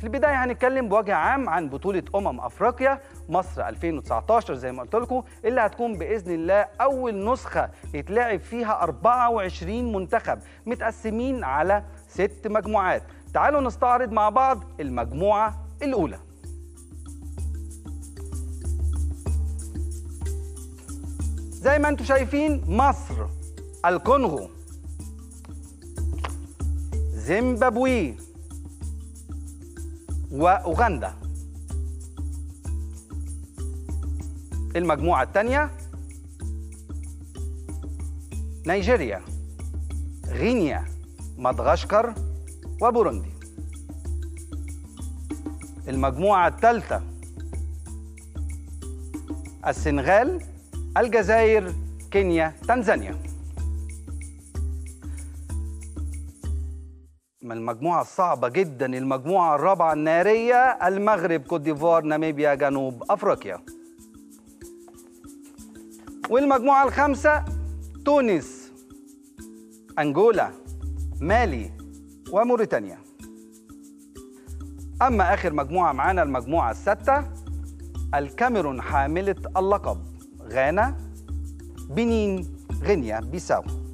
في البداية هنتكلم بوجه عام عن بطولة أفريقيا مصر 2019 زي ما قلت لكم، اللي هتكون بإذن الله أول نسخة يتلعب فيها 24 منتخب متقسمين على 6 مجموعات. تعالوا نستعرض مع بعض المجموعة الأولى. زي ما انتم شايفين، مصر، الكونغو، زيمبابوي، وأوغندا. المجموعة الثانية نيجيريا، غينيا، مدغشقر، وبوروندي. المجموعة الثالثة السنغال، الجزائر، كينيا، تنزانيا. من المجموعة الصعبة جدا المجموعة الرابعة النارية، المغرب، كوت ديفوار، ناميبيا، جنوب أفريقيا. والمجموعة الخامسة تونس، أنجولا، مالي، وموريتانيا. أما آخر مجموعة معانا المجموعة السادسة، الكاميرون حاملة اللقب، غانا، بنين، غينيا بيساو.